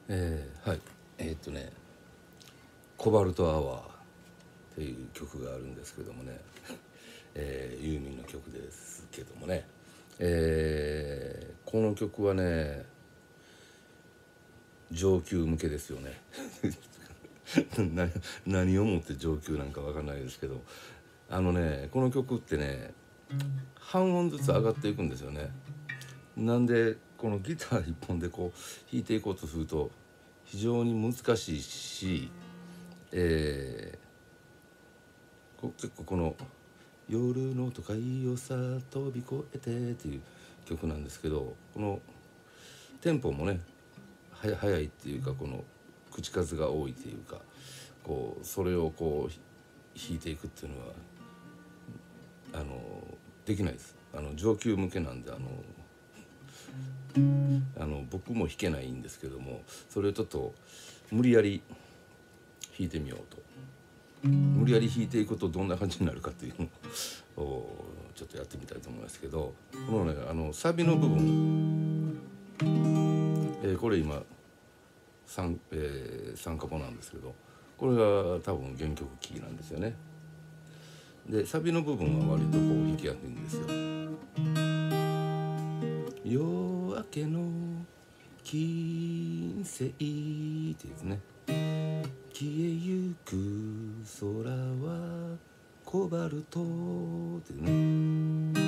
はいコバルトアワーっていう曲があるんですけどもね、ユーミンの曲ですけどもね、この曲はね上級向けですよね何をもって上級なんかわかんないですけど、この曲ってね半音ずつ上がっていくんですよね。なんでこのギター一本でこう弾いていこうとすると非常に難しいし、結構この「夜の都会をさ飛び越えて」っていう曲なんですけど、このテンポもね速いっていうか、この口数が多いっていうか、こうそれをこう弾いていくっていうのはできないです。上級向けなんで僕も弾けないんですけども、それをちょっと無理やり弾いてみようと。無理やり弾いていくとどんな感じになるかっていうのをちょっとやってみたいと思いますけど、このねサビの部分、これ今3カポなんですけど、これが多分原曲キーなんですよね。でサビの部分は割とこう弾きやすいんですよ。夜明けの金星ってですね、消えゆく空はコバルトっていうね、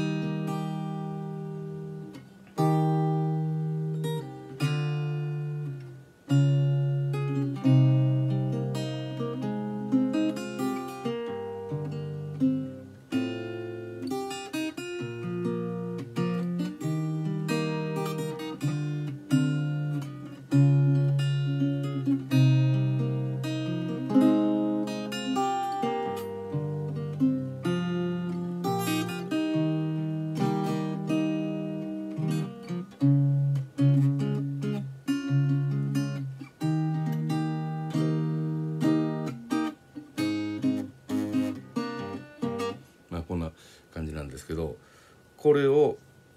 こんな感じなんですけど、これを、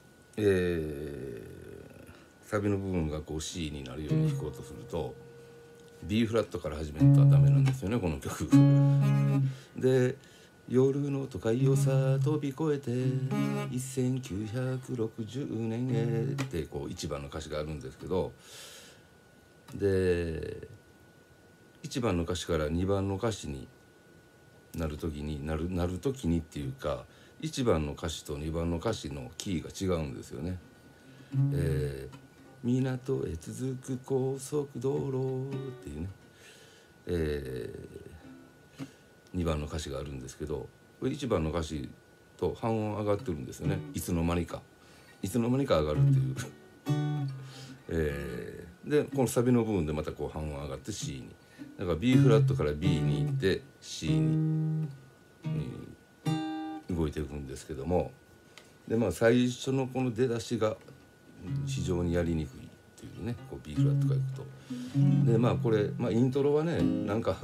サビの部分がこう C になるように弾こうとすると B フラットから始めるとダメなんですよね、この曲で夜の都会をさ飛び越えて1960年へってこう1番の歌詞があるんですけど、で1番の歌詞から2番の歌詞になる時にっていうか、1番の歌詞と2番の歌詞のキーが違うんですよね。港へ続く高速道路っていうね、2番の歌詞があるんですけど、1番の歌詞と半音上がってるんですよね。いつの間にか上がるっていうでこのサビの部分でまたこう半音上がって C に、だから B フラットから B に行って C に、動いていくんですけども、で最初のこの出だしが非常にやりにくいっていうね、こう B フラットからいくと、でこれ、イントロはねなんか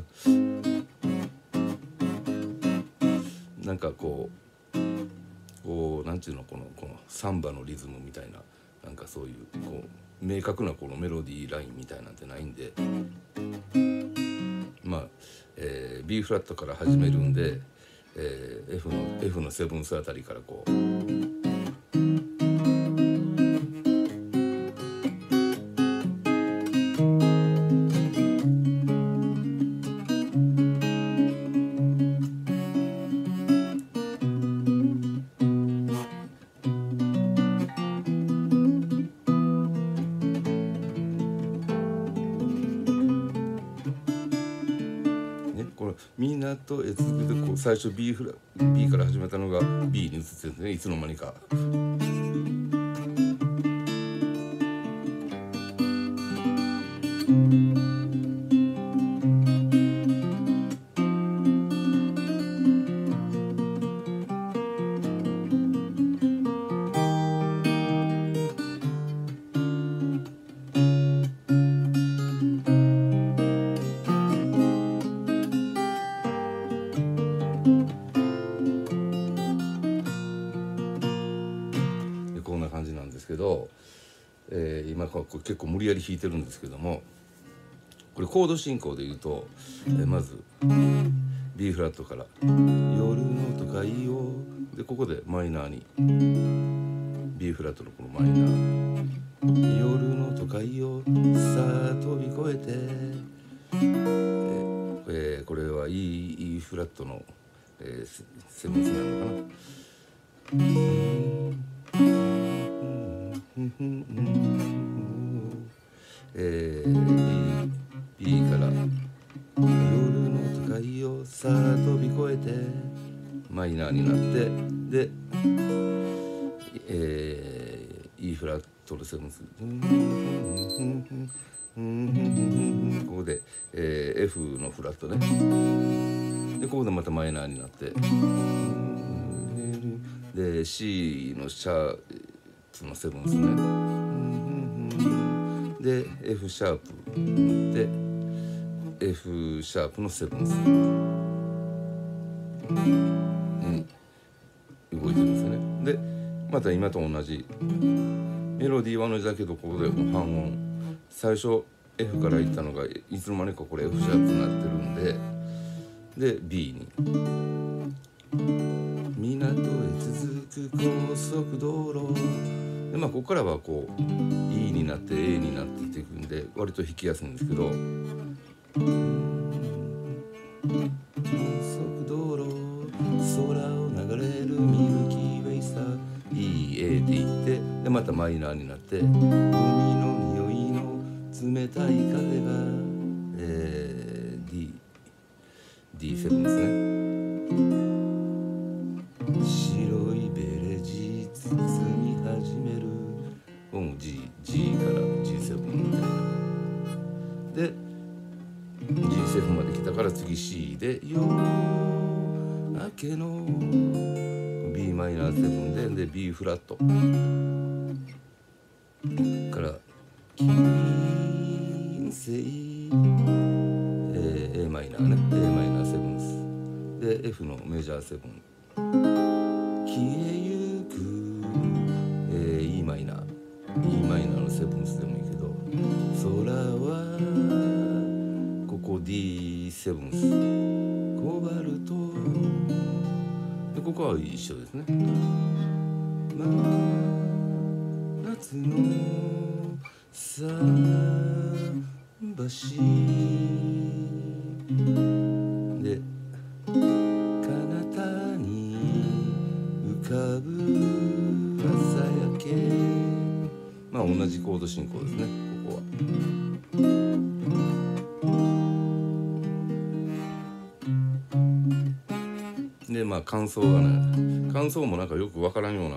こうなんていうの、このサンバのリズムみたいな、なんかそういうこう明確なこのメロディーラインみたいなんてないんで、B フラットから始めるんで、F のセブンスあたりからこうこの港へ続くでこう最初 B から始めたのが B に移ってるんですね、いつの間にか。こんな感じなんですけど、今こう結構無理やり弾いてるんですけども、 これコード進行で言うと、まず B フラットから「夜の都会を」でここでマイナーに B フラットのこのマイナー「夜の都会をさあ飛び越えて」これは E フラットの、セブンスなのかな。B から「夜の都会をさあ飛び越えて」マイナーになってで、E フラットのセブンスここで、F のフラットねでここでまたマイナーになってで C のシャープのセブンスねで F シャープで F シャープのセブンス動いてるんですよね。でまた今と同じメロディーは同じだけどここでも半音最初 F からいったのがいつの間にかこれ F シャープになってるんで B に港へ続く高速道路でここからはこう E になって A になっていっていくんで割と弾きやすいんですけど高速道路空を流れるミルキーウェイさ E、A って言ってでまたマイナーになって海の匂いの冷たい風が、D7 ですね白いベレージ包み始めるこの G から G7 みたいなで G7 まで来たから次 C で夜明けの b マイナー7で B フラットから金星、A マイナーね A マイナーセブンスで F のメジャーセブン消えゆく、E マイナー E マイナーのセブンスでもいいけど空はここ D セブンスコバルトでここは一緒ですね夏の桟橋で彼方に浮かぶ朝焼け同じコード進行ですねここは。で感想がね感想もなんかよくわからんような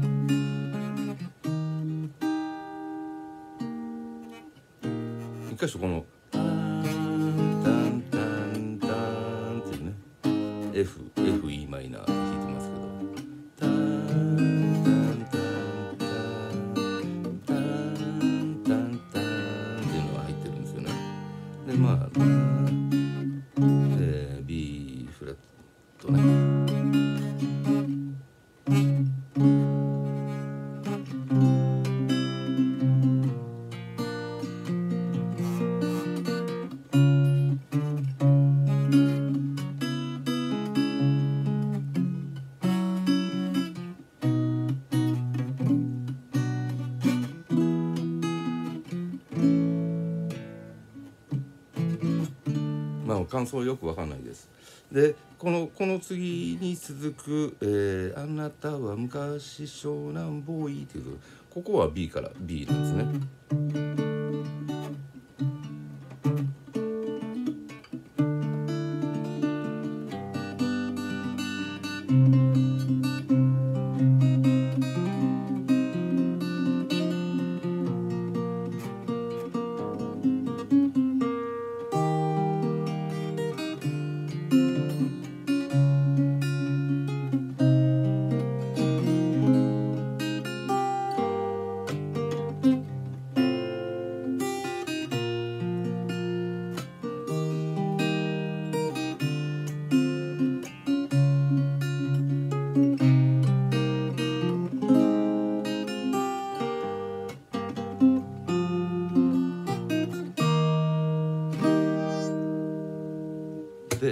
一箇所このタンタンタンタンっていうね F E マイナーで弾いてますけどタンタンタンタンタンタンタンっていうのが入ってるんですよね。でB フラットね感想よくわかんないです。でこの次に続く、あなたは昔湘南ボーイっていうここは B から B なんですね。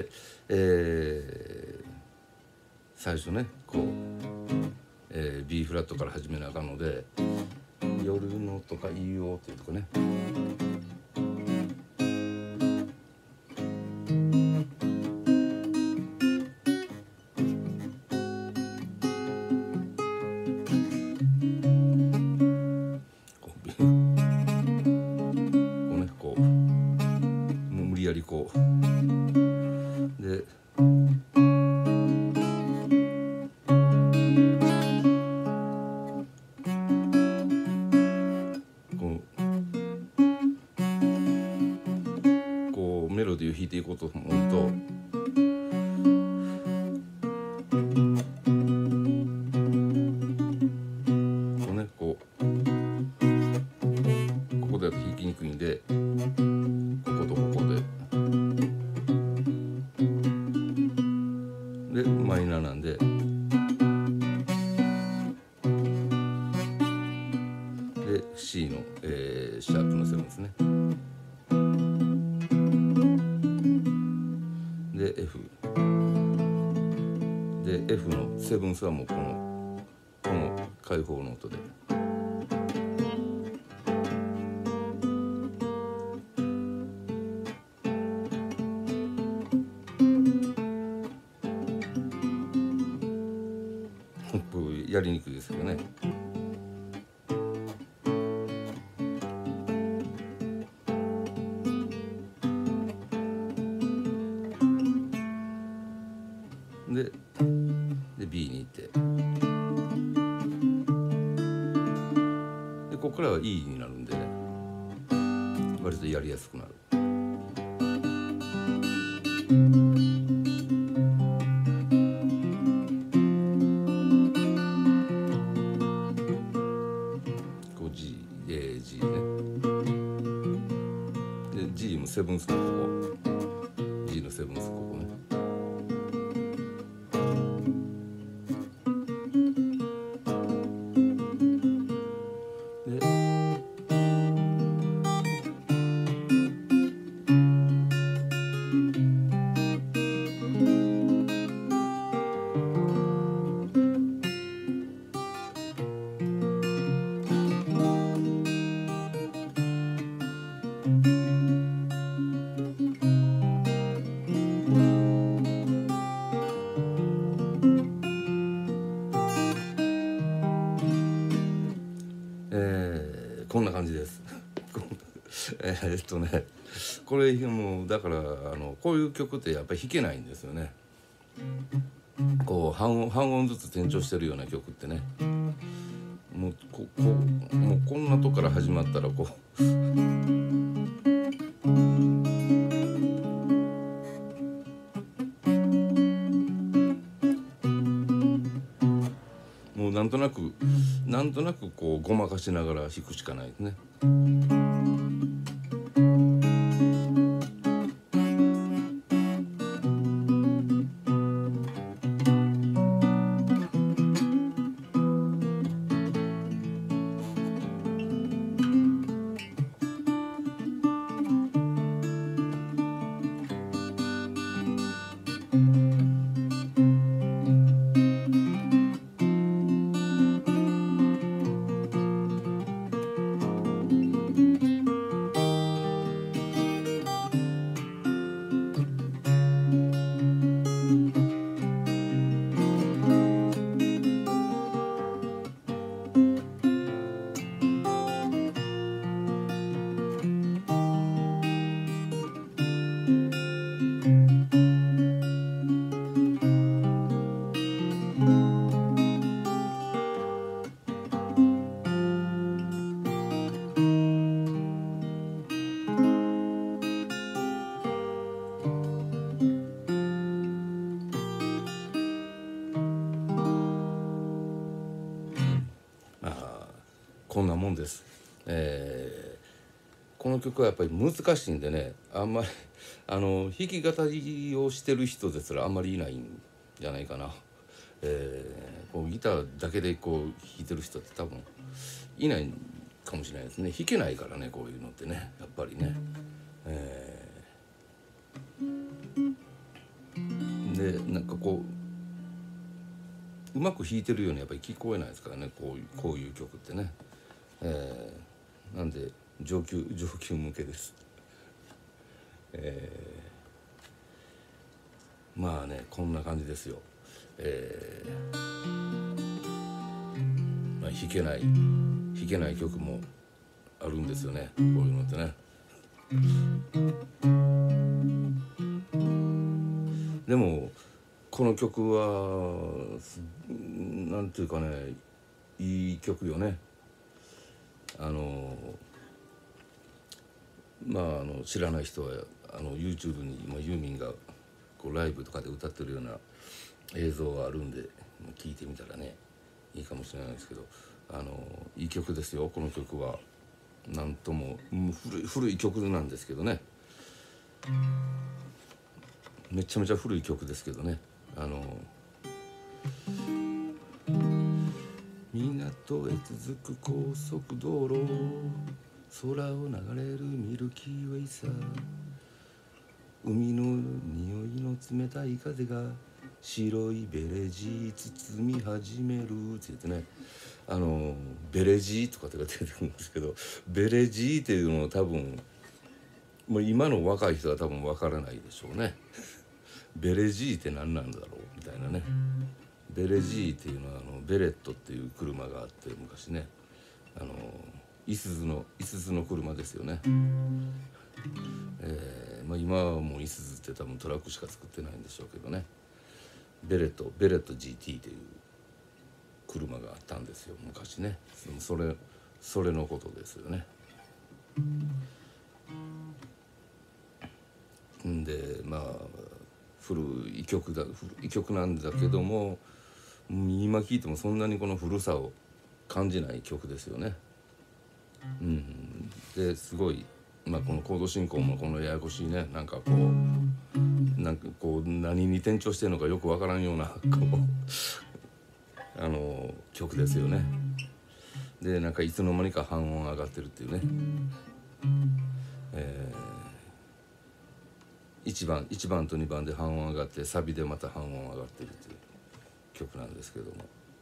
で、最初ねこう、B フラットから始めなあかんので、夜のとかいいよっていうとこね、こうこうねこうもう無理やりこうでこうメロディーを弾いていこうと思うと、こうねここでだと弾きにくいんで、こことここでマイナーなんで、で C の、シャープの7ですね。で F で F のセブンスはもうこの開放の音で。やりにくいですけどね。で B に行って、でここからは E になるんでね、割とやりやすくなる。こう G、G ね。で G もセブンスのここ、G のセブンスここね。こんな感じです。これもうだからこういう曲ってやっぱり弾けないんですよね。こう半音ずつ転調してるような曲ってね、もうこんなとこから始まったらこうもうなんとなくこうごまかしながら弾くしかないですね。こんなもんです。この曲はやっぱり難しいんでね、あんまり弾き語りをしてる人ですらあんまりいないんじゃないかな。こうギターだけでこう弾いてる人って多分いないかもしれないですね。弾けないからね、こういうのってね、やっぱりね。 でなんかこううまく弾いてるようにやっぱり聞こえないですからね、こういう曲ってね、なんで上級向けです。まあねこんな感じですよ。まあ、弾けない曲もあるんですよね、こういうのってね。でもこの曲はなんていうかね、いい曲よね。知らない人はYouTube にユーミンがこうライブとかで歌ってるような映像があるんで聞いてみたらねいいかもしれないですけど、いい曲ですよこの曲は。なんとも古い曲なんですけどね、めちゃめちゃ古い曲ですけどね。港へ続く高速道路、空を流れるミルキーウェイさ、海の匂いの冷たい風が白いベレジー包み始めるって言ってね、ベレジーとかって出てくるんですけど、ベレジーっていうのを多分もう今の若い人は多分わからないでしょうね。ベレジーって何なんだろうみたいなね。ベレジーっていうのはベレットっていう車があって昔ね、いすゞの車ですよね。今はもういすゞって多分トラックしか作ってないんでしょうけどね、ベレット GT という車があったんですよ昔ね。それのことですよね。んでまあ古い曲なんだけども、今聴いてもそんなにこの古さを感じない曲ですよね。ですごい、このコード進行もこのややこしいね、なんかこう何に転調してるのかよくわからんような曲ですよね。でなんかいつの間にか半音上がってるっていうね、1番と2番で半音上がってサビでまた半音上がってるっていう曲なんですけども、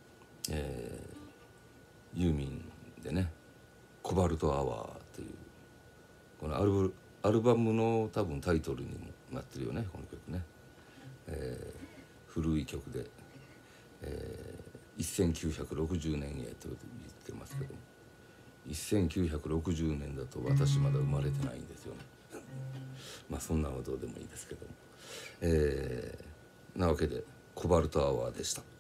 ユーミンでね「コバルトアワー」っていうこのアルバムの多分タイトルにもなってるよねこの曲ね。古い曲で、1960年へと言ってますけども、1960年だと私まだ生まれてないんですよね。そんなのはどうでもいいですけども、なわけでコバルトアワーでした。